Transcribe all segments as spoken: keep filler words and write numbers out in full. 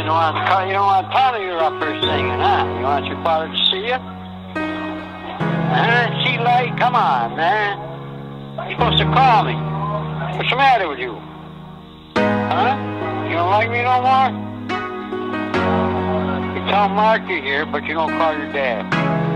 don't want to call, you don't want to tell her you're up here singing, huh? You want your father to see you? Huh? See light? Come on, man. You're supposed to call me. What's the matter with you? Huh? You don't like me no more? You tell Mark you're here, but you don't call your dad.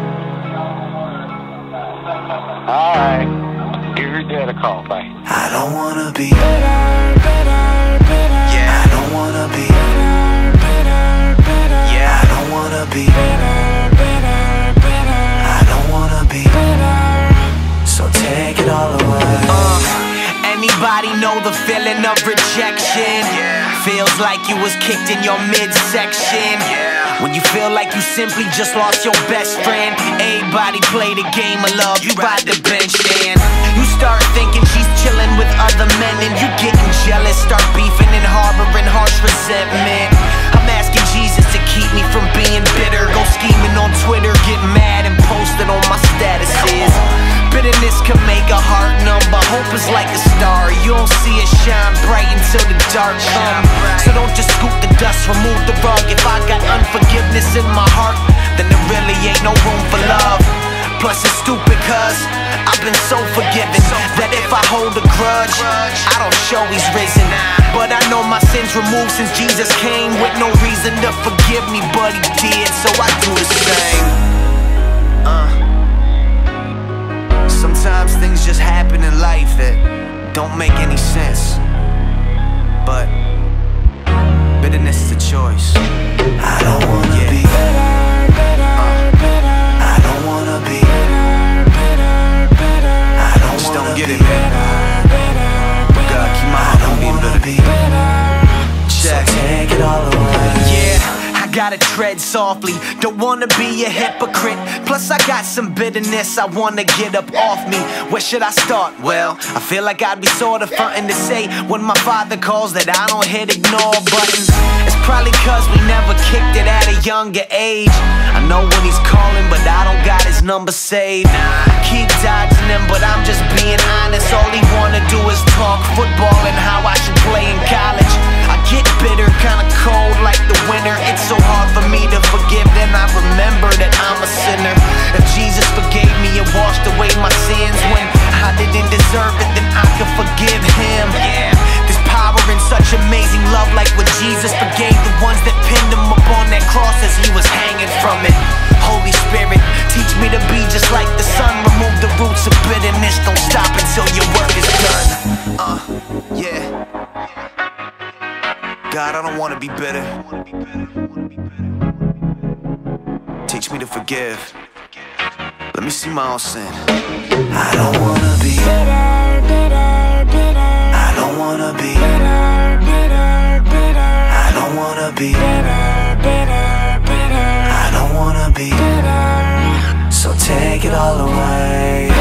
Alright. Give your dad a call. Bye. I don't wanna be bitter, bitter, bitter. Yeah. I don't wanna be bitter, bitter, bitter. Yeah. I don't wanna be bitter, bitter, bitter. I don't wanna be bitter. So take it all away. Uh, anybody know the feeling of rejection? Yeah. Feels like you was kicked in your midsection. Yeah. When you feel like you simply just lost your best friend. Everybody play the game of love, you ride the bench stand. You start thinking she's chilling with other men, and you getting jealous, start beefing and harboring harsh resentment. I'm asking Jesus to keep me from being bitter. Go scheming on Twitter, get mad and post it on my statuses. Bitterness can make a heart numb, but hope is like a star. You don't see it shine bright until the dark comes. So don't just scoop the dust, remove the rug. If I got unforgiveness in my heart, then there really ain't no room for love. Plus it's stupid cause I've been so forgiven that if I hold a grudge, I don't show he's risen. But I know my sins removed since Jesus came, with no reason to forgive me, but he did, so I do the same. uh. Sometimes things just happen in life that don't make any sense, but bitterness is a choice. I don't wanna yeah. be bitter, bitter, uh. bitter. I don't wanna be bitter, bitter, bitter. I don't just wanna don't get be it, man. bitter, bitter, bitter. God, keep my I heart don't from being wanna bitter. be bitter. Check. So take it all away. Yeah, I gotta tread softly, don't wanna be a hypocrite. Plus I got some bitterness I wanna get up off me. Where should I start? Well, I feel like I'd be sorta frontin' to say when my father calls that I don't hit ignore button. It's probably cause we never kicked it at a younger age. I know when he's calling, but I don't got his number saved. Keep dodging him, but I'm just being honest. All he wanna do is talk football and how I should play in college. I get bitter, kinda cold like the winter. It's so hard for me to forgive, then I remember that I'm a sinner. If Jesus forgave me and washed away my sins when I didn't deserve it, then I can forgive him. Yeah, there's power in such amazing love, like when Jesus forgave the ones that pinned him up on that cross as he was hanging from it. Holy Spirit, teach me to be just like the sun. Remove the roots of bitterness, don't stop until your work is done. Uh, yeah. God, I don't wanna be bitter. Teach me to forgive. Let me see my own sin. I don't wanna be bitter, bitter, bitter. I don't wanna be bitter, bitter, bitter. I don't wanna be bitter, bitter, bitter. I don't wanna be bitter. So take it all away.